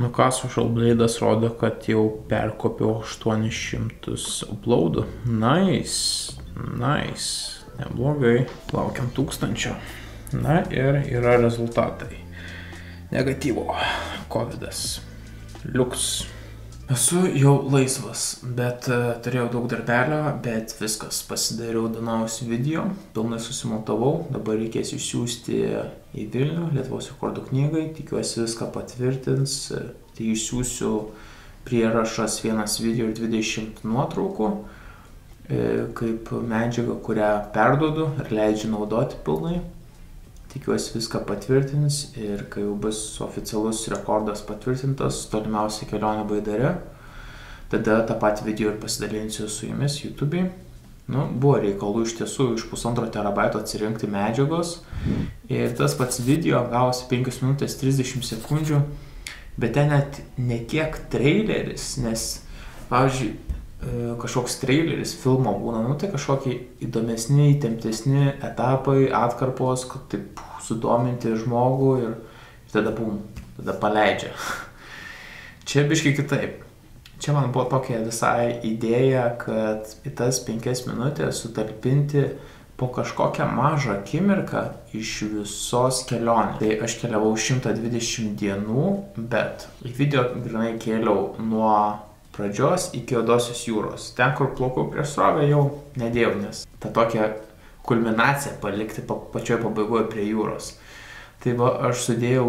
Nu ką, Social Blade'as rodo, kad jau perkopiau 800 uploadų. Nice. Neblogai. Laukiam 1000. Na ir yra rezultatai. Negatyvo. Covidas. Liuks. Esu jau laisvas, bet turėjau daug darbelio, bet viskas. Pasidariau Danojaus video, pilnai susimontavau. Dabar reikės išsiųsti į Vilnių, Lietuvos rekordų knygai. Tikiuosi viską patvirtins. Tai išsiųsiu prierašas 1 video ir 20 nuotraukų, kaip medžiaga, kurią perduodu ir leidžiu naudoti pilnai. Tikiuosi viską patvirtins ir kai jau bus oficialus rekordas patvirtintas, tolimiausia kelionė Baidare, tada tą patį video ir pasidalinsiu su jumis YouTube'ai. Nu, buvo reikalų iš tiesų iš 1,5 terabaito atsirinkti medžiagos ir tas pats video gavosi 5 minutės 30 sekundžių, bet ten net ne tiek traileris, nes, pavyzdžiui, kažkoks traileris filmo būna, nu tai kažkokie įdomesni, įtemptesni etapai, atkarpos, kad taip sudominti žmogų ir tada tada paleidžia. Čia biškai kitaip. Čia man buvo tokia visai idėja, kad į tas 5 minutės sutalpinti po kažkokią mažą akimirką iš visos kelionės. Tai aš keliavau 120 dienų, bet į video grinai kėliau nuo pradžios iki Juodosios jūros. Ten, kur plaukau prieš srovę, jau nedėjau, nes tą tokią kulminaciją palikti pačioje pabaigoje prie jūros. Tai va, aš sudėjau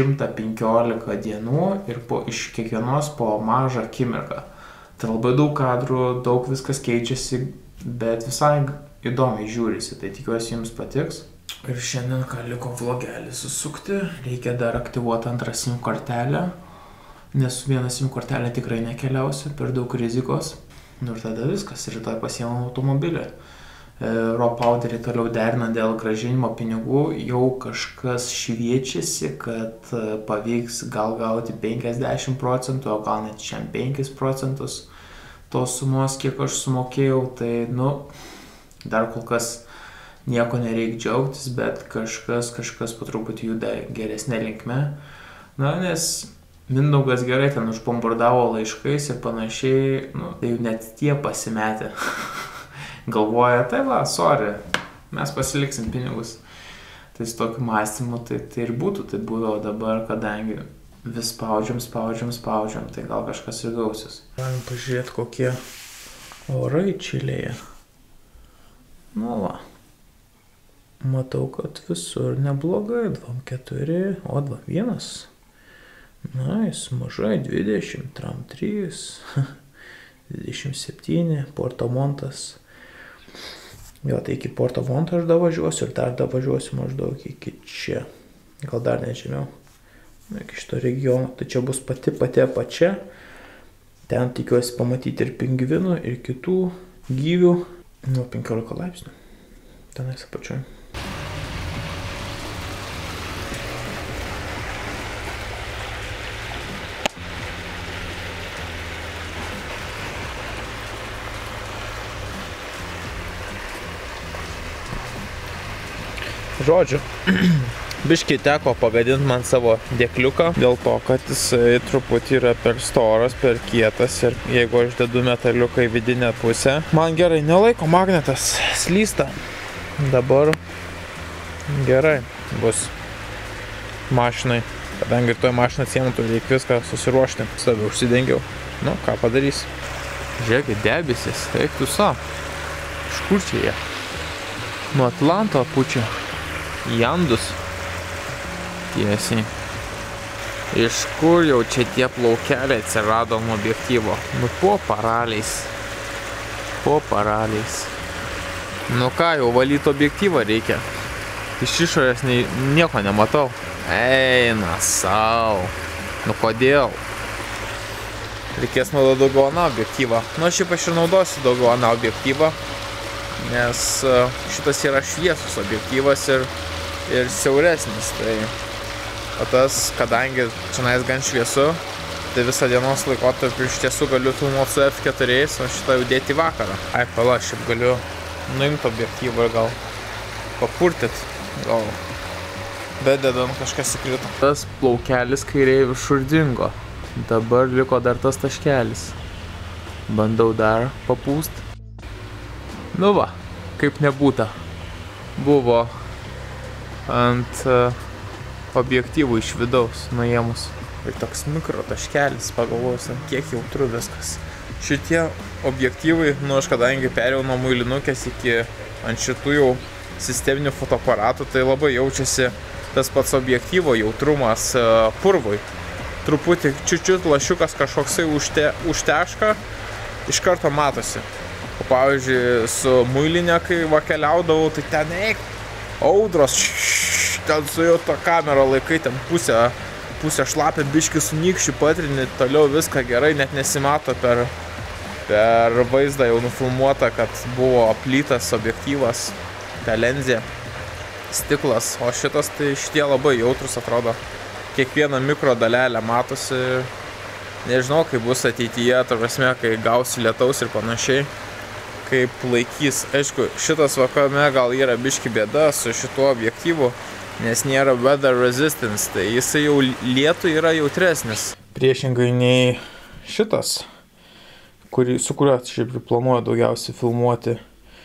115 dienų ir iš kiekvienos po mažą akimirką. Tai labai daug kadrų, daug viskas keičiasi, bet visai įdomiai žiūrisi, tai tikiuosi jums patiks. Ir šiandien, ką liko vlogelį susukti, reikia dar aktyvuoti antrą SIM kortelę. Nes su viena SIM kortelė tikrai nekeliausiu, per daug rizikos. Nu ir tada viskas, rytoj pasiėmam automobilį. Ropauderį toliau derina dėl grąžinimo pinigų, jau kažkas šviečiasi, kad pavyks gal gauti 50%, o gal net 5% tos sumos, kiek aš sumokėjau. Tai, nu, dar kol kas nieko nereikia džiaugtis, bet kažkas po truputį juda geresnė linkme. Na, nes Mindaugas gerai ten užbombardavo laiškais ir panašiai, nu, tai jau net tie pasimetė. Galvoja, tai va, sorry, mes pasiliksim pinigus. Tai su tokiu mąstymu tai ir būtų, tai buvo dabar, kadangi vis spaudžiam, tai gal kažkas ir gausis. Galim pažiūrėti, kokie orai Čilėje. Nu va, matau, kad visur neblogai, 2,4, o 2,1. Nice, mažai, 20, Tram 3, 27, Porto Montas. Jo, tai iki Porto Monto aš davažiuosiu ir dar davažiuosiu maždaug iki čia. Gal dar nežemiau. Iki šito regiono. Tai čia bus pati apačia. Ten tikiuosi pamatyti ir pingvinų, ir kitų gyvių. Nu, 15 laipsnių. Tenais apačioj. Žodžiu, biškiai teko pagadinti man savo dėkliuką, dėl to, kad jisai truputį yra per storas, per kietas ir jeigu aš dedu metaliuką į vidinę pusę, man gerai nelaiko magnetas, slysta. Dabar gerai bus mašinai, kadangi toj mašiną atsiemtų, reikia viską susiruošti, savį užsidengiau. Nu, ką padarys? Žiūrėkit, debesis, eik tu sa. Iš kur čia jie? Nuo Atlanto pučia. Į Andus tiesiai. Iš kur jau čia tie plaukeliai atsirado nuo objektyvo? Nu po paraliais. Nu ką, jau valyti objektyvą reikia. Iš išorės nieko nematau. Eina sau. Nu kodėl? Reikės naudoti daugiau ana objektyvą. Nu šiaip aš ir naudosiu daugiau ana objektyvą, nes šitas yra šviesus objektyvas ir siauresnis, tai o tas, kadangi čionais gan šviesu, tai visą dienos laikotarpį iš tiesų galiu filmuoti su F4, o šitą jau dėti vakarą. Ai, pala, šiaip galiu nuimti objektyvą ir gal papurtyti, gal bededant kažkas įkrito. Tas plaukelis kairiai viršur dingo. Dabar liko dar tas taškelis. Bandau dar papūst. Nu va, kaip nebūta. Buvo ant objektyvų iš vidaus nuėmus. Ir toks mikro taškelis, pagalvojus, kiek jautru viskas. Šitie objektyvai, aš kadangi perėjau nuo muilinukės iki ant šitų jau sisteminių fotoaparatų, tai labai jaučiasi tas pats objektyvo jautrumas purvui. Truputį čiučiut lašiukas kažkoksai užteška, iš karto matosi. O pavyzdžiui, su muilinė, kai vakeliaudavau, tai ten audros, ten su jau to kamero laikai, ten pusę šlapia, biškį su nykščiu patrini, toliau viską gerai, net nesimato per vaizdą jau nufilmuota, kad buvo plytas objektyvas, ta lenzė, stiklas, o šitas tai šitie labai jautrus atrodo. Kiekvieną mikro dalelę matosi, nežinau, kaip bus ateityje, ta prasme, kai gausi lietaus ir panašiai, kaip laikys. Aišku, šitas vakame gal yra biški bėda su šituo objektyvu, nes nėra weather resistance, tai jisai jau lietų yra jautresnis. Priešingai nei šitas, su kuriuo šiaip planuoju daugiausiai filmuoti,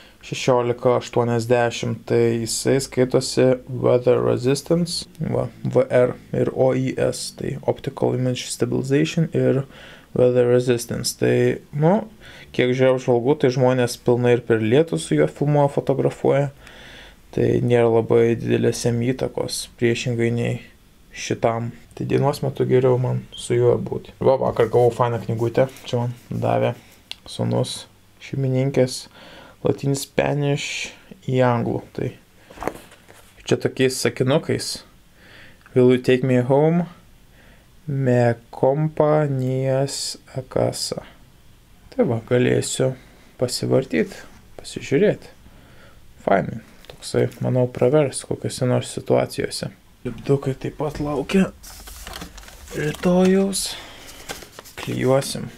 1680, tai jisai skaitosi Weather Resistance, VR ir OIS, tai Optical Image Stabilization ir Weather Resistance. Tai, kiek žiūrėjau žvalgų, tai žmonės pilnai ir per lietų su juo filmuoja, fotografuoja. Tai nėra labai didelės jam įtakos, priešingai nei šitam. Tai dienos metu geriau man su juo būti. Vakar gavau fainą knygutę, čia man davė sūnus šeimininkės. Latin Spanish į anglų. Tai čia tokiais sakinukais. Will you take me home? Me compañías a casa. Tai va, galėsiu pasivartyti, pasižiūrėti. Fainai. Toksai, manau, pravers kokiose nors situacijose. Lipdukai taip pat laukia rytojaus. Klijuosim.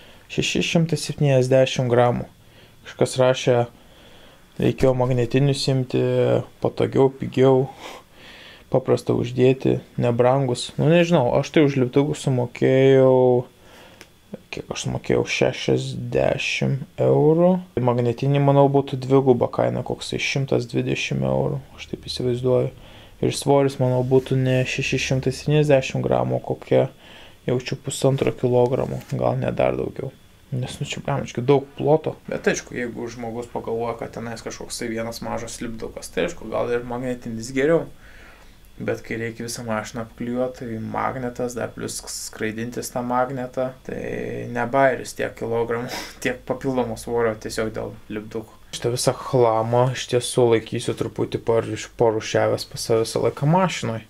670 gramų. Kažkas rašė, reikėjo magnetinius imti, patogiau, pigiau, paprasta uždėti, nebrangus. Nežinau, aš tai už lipdukų sumokėjau, kiek aš sumokėjau, 60 eurų. Magnetinį, manau, būtų dviguba kaina, koksai 120 eurų, aš taip įsivaizduoju. Ir svoris, manau, būtų ne 670 gramų, kokia jaučiu 1,5 kilogramų, gal ne dar daugiau. Nes čia gamiškai daug ploto. Bet aišku, jeigu žmogus pagalvoja, kad tenais kažkoks vienas mažas lipdukas, tai aišku, gal ir magnetinis geriau. Bet kai reikia visą mašiną apklijuoti, tai magnetas, dar plus skraidintis tą magnetą, tai nebairis tiek kilogramų, tiek papildomos svorio tiesiog dėl lipdukų. Šitą visą chlamą iš tiesų laikysiu truputį parušiavęs pas save visą laiką mašinoj.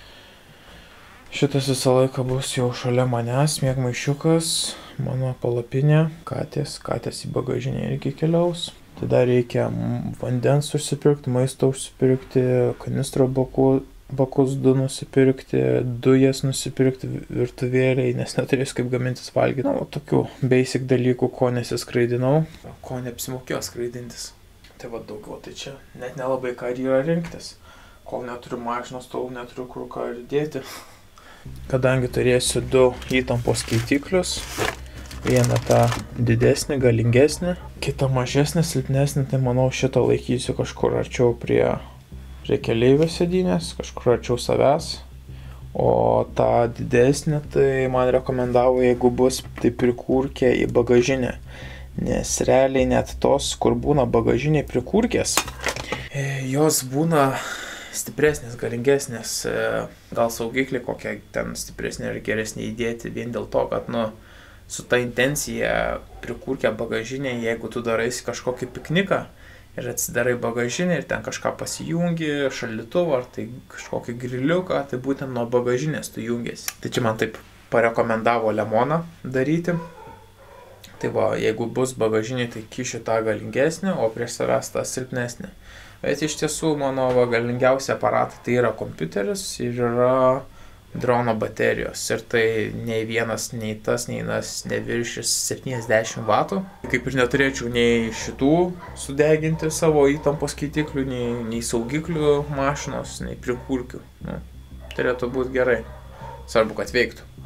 Šitas visą laiką bus jau šalia manęs, miegmaišiukas, mano palapinė, katės į bagažinę irgi keliaus. Tada reikia vandens užsipirkti, maisto užsipirkti, kanistro bakus 2 nusipirkti, dujas nusipirkti virtuvėliai, nes neturėsiu kaip gamintis valgyti. Tokių basic dalykų, ko nesiskraidinau, ko neapsimokėjo skraidintis. Tai va daugiau, tai čia net nelabai ką yra rinktis. Kol neturiu mašinos, tol neturiu kur ką ir dėti. Kadangi turėsiu 2 įtampos skaitiklius, vieną tą didesnį, galingesnį, kitą mažesnį, silpnesnį, tai manau šitą laikysiu kažkur arčiau prie keleivio sėdynės, kažkur arčiau savęs, o tą didesnį tai man rekomendavo, jeigu bus, tai prikurkė į bagažinę, nes realiai net tos, kur būna bagažiniai prikurkės, jos būna stipresnės, galingesnės, gal saugiklį kokią ten stipresnė ir geresnė įdėti vien dėl to, kad su ta intencija prikurkia bagažinė, jeigu tu daraisi kažkokį pikniką ir atsidarai bagažinę ir ten kažką pasijungi, šaldytuvą ar tai kažkokį griliuką, tai būtent nuo bagažinės tu jungiasi. Tai čia man taip parekomendavo Lemoną daryti. Tai va, jeigu bus bagažinė, tai kišiu tą galingesnį, o prieš savęs tą silpnesnį. Bet iš tiesų mano galingiausi aparatai tai yra kompiuteris ir yra drono baterijos. Ir tai nei vienas, nei tas neviršys 70 vatų. Kaip ir neturėčiau nei šitų sudeginti savo įtampos skaitiklių, nei saugiklių mašinos, nei prikurkių. Turėtų būti gerai. Svarbu, kad veiktų.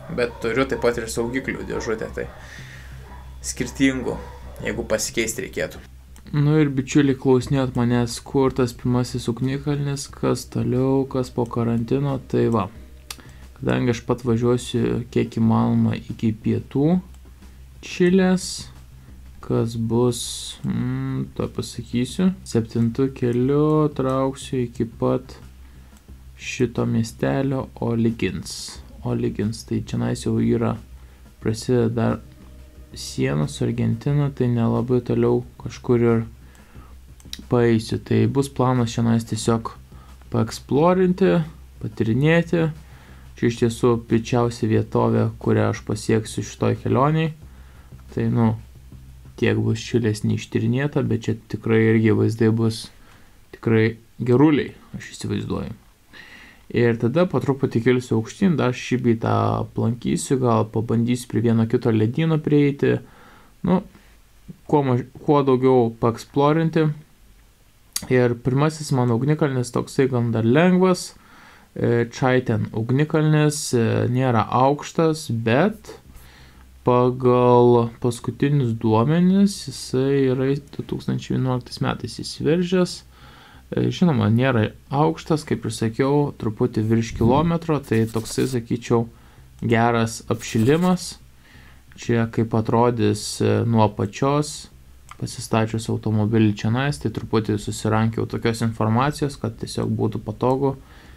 Bet turiu taip pat ir saugiklių dėžutę, tai skirtingų, jeigu pasikeisti reikėtų. Nu ir bičiuliai, klausinėjot manęs, kur tas pirmasis ugnikalnis, kas toliau, kas po karantino, tai va. Kadangi aš pat važiuosiu kiek įmanoma iki pietų Čilės, kas bus, to pasakysiu, 7 keliu trauksiu iki pat šito miestelio O'Higgins. O'Higgins, tai čionais jau yra, prasideda dar sienos su Argentina, tai nelabai toliau kažkur ir paeisiu. Tai bus planas čionais tiesiog paeksplorinti, patirinėti. Čia iš tiesų piečiausia vietovė, kurią aš pasieksiu šitoj kelioniai. Tai tiek bus Čilės neištyrinėta, bet čia tikrai irgi vaizdai bus tikrai geruliai, aš įsivaizduoju. Ir tada po truputį kilsiu aukštyn, dar šį bei tą aplankysiu, gal pabandysiu prie vieno kito ledyno prieiti, kuo daugiau paeksplorinti. Ir pirmasis mano ugnikalnis toksai gan dar lengvas, Chaiten ugnikalnis, nėra aukštas, bet pagal paskutinius duomenis jisai yra 2011 metais įsiveržęs. Žinoma, nėra aukštas, kaip ir sakiau, truputį virš kilometro, tai toksai, sakyčiau, geras apšilimas. Čia kaip atrodys nuo apačios, pasistačius automobilį čionais, tai truputį susirankiau tokios informacijos, kad tiesiog būtų patogu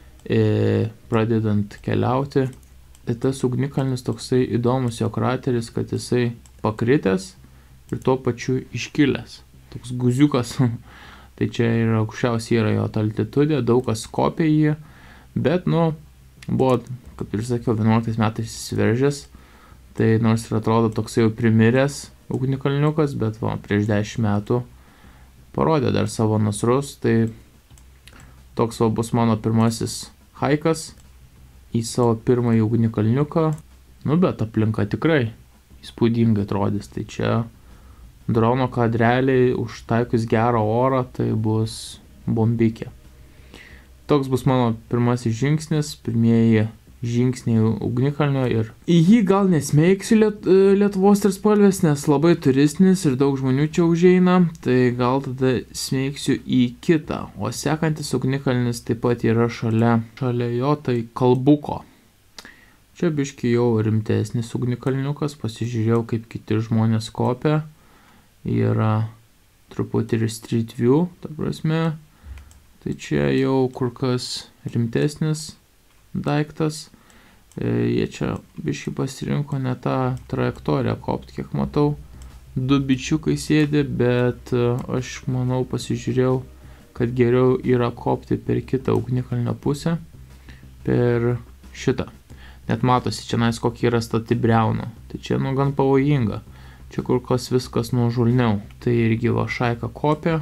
pradedant keliauti. Tai tas ugnikalnis toksai įdomus jo krateris, kad jisai pakritęs ir tuo pačiu iškilęs. Toks guziukas. Tai čia ir aukščiausiai yra jo altitudė, daug kas kopė jį, bet, buvo, kaip ir sakiau, 11 metais įsiveržęs, tai nors ir atrodo toksai jau primiręs ugnikalniukas, bet prieš 10 metų parodė dar savo nasrus, tai toks bus mano pirmasis haikas į savo pirmąjį ugnikalniuką, bet aplinka tikrai įspūdingai atrodys, tai čia drono kadreliai užtaikus gerą orą, tai bus bombikė. Toks bus mano pirmasis žingsnis, pirmieji žingsniai ugnikalnio ir į jį gal nesmeigsiu Lietuvos trispalvės, nes labai turistinis ir daug žmonių čia užeina, tai gal tada smeigsiu į kitą. O sekantis ugnikalnis taip pat yra šalia jo, tai Kalbuko. Čia biški jau rimtesnis ugnikalniukas, pasižiūrėjau kaip kiti žmonės kopia. Yra truputį ir street view, ta prasme. Tai čia jau kur kas rimtesnis daiktas. Jie čia biškai pasirinko ne tą trajektoriją kopti, kiek matau. 2 bičiukai sėdi, bet aš manau pasižiūrėjau, kad geriau yra kopti per kitą ugnikalnio pusę, per šitą. Net matosi čia kokį yra stati briauna. Tai čia gan pavojinga. Čia kur kas viskas nuožulniau. Tai irgi šaika kopia.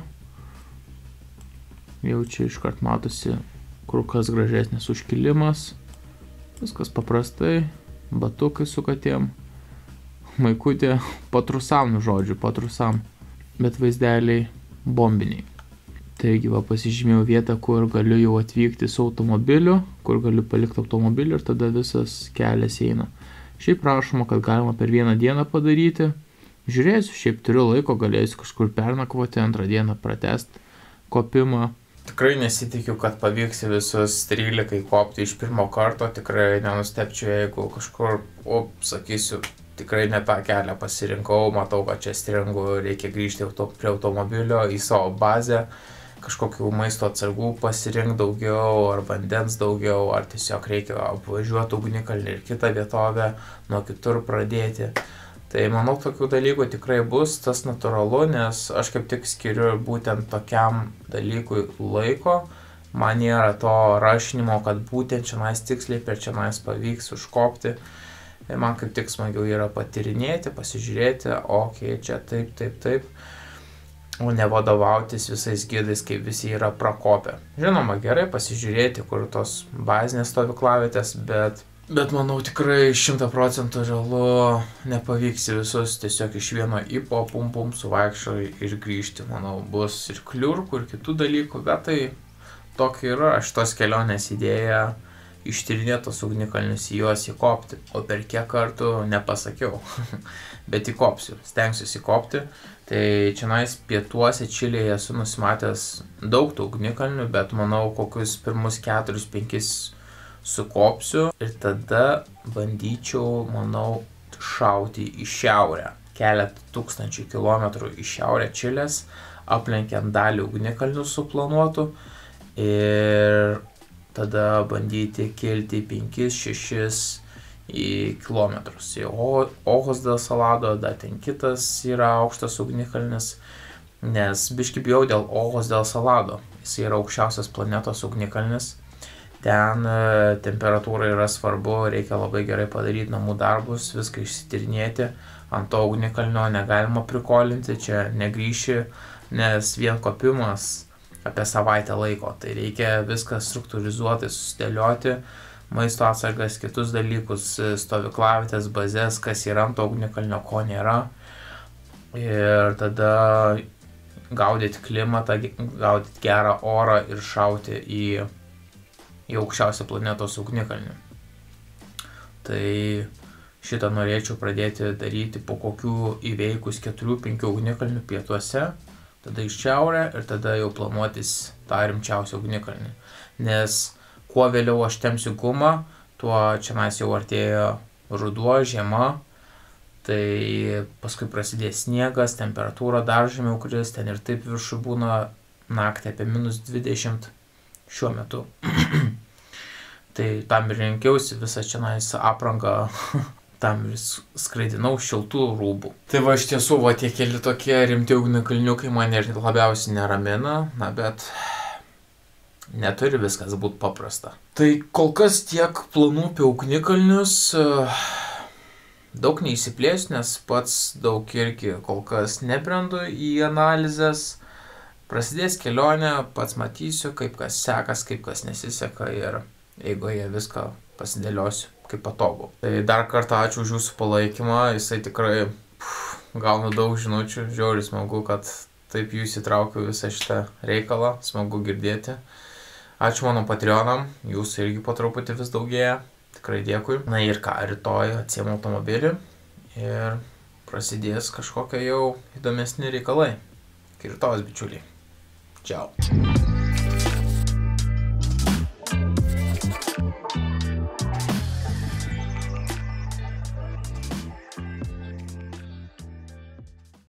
Jau čia iškart matosi kur kas gražesnis užkilimas. Viskas paprastai, batukai su katėm, maikutė, patrusam, žodžiu, patrusam, bet vaizdeliai bombiniai. Taigi pasižymėjau vietą, kur galiu jau atvykti su automobiliu, kur galiu palikti automobilį ir tada visas kelias eina. Šiaip prašoma, kad galima per vieną dieną padaryti. Žiūrėsiu, šiaip turiu laiko, galėsiu kažkur pernakvoti, antrą dieną pratęsti kopimą. Tikrai nesitikiu, kad pavyks visus 13 kopti iš pirmo karto, tikrai nenustepčiau, jeigu kažkur, sakysiu, tikrai ne tą kelią pasirinkau, matau, kad čia stringu, reikia grįžti prie automobilio į savo bazę, kažkokių maisto atsargų pasirinkti daugiau, ar vandens daugiau, ar tiesiog reikia apvažiuoti ugnikalnį ir kitą vietovę, nuo kitur pradėti. Tai manau, tokių dalykų tikrai bus, tas natūralu, nes aš kaip tik skiriu būtent tokiam dalykui laiko. Man nėra to rašinimo, kad būtent čionais tiksliai per čionais pavyks užkopti. Man kaip tik smagiau yra patirinėti, pasižiūrėti, čia taip, o ne vadovautis visais gidais, kaip visi yra prakopę. Žinoma, gerai pasižiūrėti, kur tos bazinės stovyklavietės, bet manau tikrai 100% realu nepavyks visus tiesiog iš vieno ipo pum suvaikščio ir grįžti. Manau, bus ir kliurkų, ir kitų dalykų, bet tai tokia yra šitos kelionės idėja ištyrinėti tos ugnikalnius, į juos įkopti. O per kiek kartų nepasakiau, bet įkopsiu, stengsiuosi įkopti. Tai čianais pietuose Čilėje esu nusimatęs daug tų ugnikalnių, bet manau kokius pirmus 4-5 sukopsiu ir tada bandyčiau, manau, šauti į šiaurę. Keletą tūkstančių kilometrų į šiaurę Čilės, aplenkiant dalį ugnikalnių suplanuotų ir tada bandyti kilti 5-6 kilometrus. Į Ojos del Salado, dar ten kitas yra aukštas ugnikalnis, nes biškį bijau dėl Ojos del Salado. Jis yra aukščiausias planetos ugnikalnis. Ten temperatūra yra svarbu, reikia labai gerai padaryti namų darbus, viską išsityrinėti. Ant to ugnikalnio negalima prikolinti, čia negrįši, nes vien kopimas apie savaitę laiko. Tai reikia viską struktūrizuoti, susidėlioti, maisto atsargas, kitus dalykus, stovyklavietės, bazės, kas yra ant to ugnikalnio, ko nėra. Ir tada gaudyti klimatą, gaudyti gerą orą ir šauti į aukščiausią planetos ugnikalnį. Tai šitą norėčiau pradėti daryti po kokių įveikus 4-5 ugnikalnių pietuose, tada iš šiaurę ir tada jau planuotis tą rimčiausią ugnikalnį. Nes kuo vėliau aš tempsiu gumą, tuo čianais jau artėja ruduo, žiema, tai paskui prasidės sniegas, temperatūra dar žemiau kris, ten ir taip viršų būna naktį apie -20 šiuo metu. Tai tam ir renkiausi visą čianais aprangą, tam ir skraidinau šiltų rūbų. Tai va iš tiesų, va tie keli tokie rimti ugnikalniukai mane ir labiausiai neramina, na bet neturi viskas būti paprasta. Tai kol kas tiek planų apie ugnikalnius, daug neįsiplėsiu, nes pats daug irgi kol kas nebrendu į analizės. Prasidės kelionė, pats matysiu, kaip kas sekas, kaip kas nesiseka ir eigoje viską pasidėliosiu kaip patogu. Tai dar kartą ačiū už jūsų palaikymą, jisai tikrai gaunu daug žinučių, žiauriai smagu, kad taip jūs įtraukiu visą šitą reikalą, smagu girdėti. Ačiū mano Patreonam, jūsų irgi po truputį vis daugėja, tikrai dėkui. Na ir ką, rytoj atsiimu automobilį ir prasidės kažkokie jau įdomesni reikalai. Iki rytojus, bičiuliai. Ciao.